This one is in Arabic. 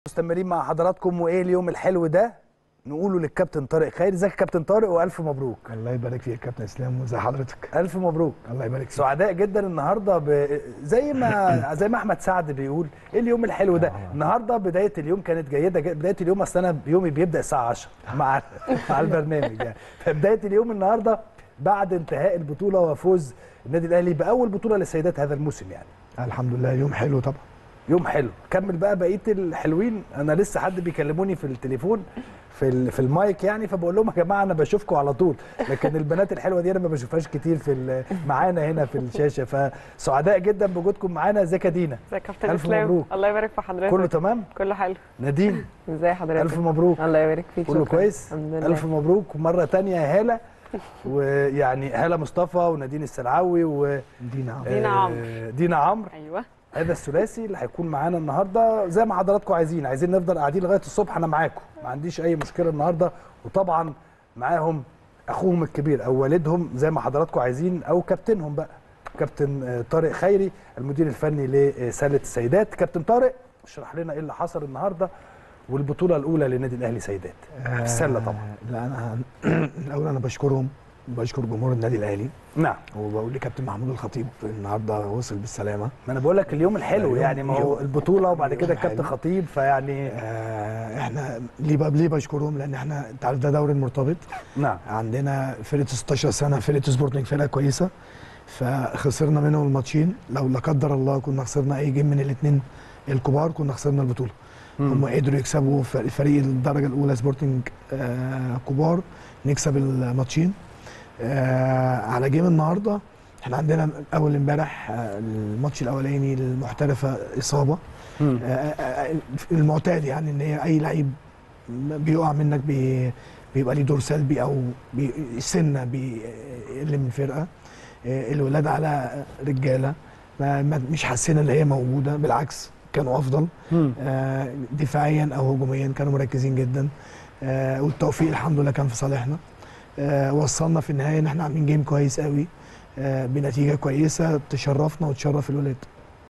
مستمرين مع حضراتكم، وايه اليوم الحلو ده نقوله للكابتن طارق خيري. ازيك يا كابتن طارق والف مبروك. الله يبارك فيك يا كابتن اسلام، وزي حضرتك؟ الف مبروك. الله يبارك فيك. سعداء جدا النهارده زي ما احمد سعد بيقول ايه اليوم الحلو ده. النهارده بدايه اليوم كانت جيده بدايه اليوم اصل انا يومي بيبدا الساعه 10 مع البرنامج يعني. فبدايه اليوم النهارده بعد انتهاء البطوله وفوز النادي الاهلي باول بطوله للسيدات هذا الموسم يعني. الحمد لله يوم حلو طبعا. يوم حلو. كمل بقى بقيه الحلوين. انا لسه حد بيكلموني في التليفون في المايك يعني، فبقول لهم يا جماعه انا بشوفكم على طول، لكن البنات الحلوه دي انا ما بشوفهاش كتير معانا هنا في الشاشه. فسعداء جدا بوجودكم معانا. ازيك يا دينا؟ ازيك يا كابتن الف اسلام؟ مبروك. الله يبارك في حضرتك. كله تمام؟ كله حلو. نادين ازي حضرتك؟ الف مبروك. الله يبارك فيك. كله شكرا. كويس؟ الف مبروك مره ثانيه يا هاله. ويعني هاله مصطفى ونادين السلعوي دينا عمرو. ايوه، هذا الثلاثي اللي هيكون معانا النهارده زي ما حضراتكم عايزين نفضل قاعدين لغايه الصبح. انا معاكم، ما عنديش اي مشكله النهارده. وطبعا معاهم اخوهم الكبير او والدهم زي ما حضراتكم عايزين، او كابتنهم بقى كابتن طارق خيري المدير الفني لسله السيدات. كابتن طارق اشرح لنا ايه اللي حصل النهارده والبطوله الاولى للنادي الاهلي سيدات في السله. طبعا لا انا الاول انا بشكر جمهور النادي الاهلي. نعم. وبقول لكابتن محمود الخطيب النهارده وصل بالسلامه. ما انا بقول لك اليوم الحلو يعني، ما هو البطوله وبعد كده الكابتن خطيب فيعني احنا ليه بشكرهم؟ لان احنا انت عارف ده دوري مرتبط. نعم. عندنا فرقه 16 سنه، فرقه سبورتنج فرقه كويسه، فخسرنا منهم الماتشين. لو لا قدر الله كنا خسرنا اي جيم من الاثنين الكبار كنا خسرنا البطوله. هم قدروا يكسبوا فريق الدرجه الاولى سبورتنج كبار، نكسب الماتشين. على جيم النهارده احنا عندنا اول امبارح الماتش الاولاني المحترفه اصابه المعتاد يعني، ان هي اي لعيب بيقع منك بيبقى ليه دور سلبي او السنه بيقل من الفرقه. الولاد على رجاله مش حاسين ان هي موجوده، بالعكس كانوا افضل. دفاعيا او هجوميا كانوا مركزين جدا. والتوفيق الحمد لله كان في صالحنا. وصلنا في النهايه ان احنا عاملين جيم كويس قوي بنتيجه كويسه تشرفنا وتشرف الولاد.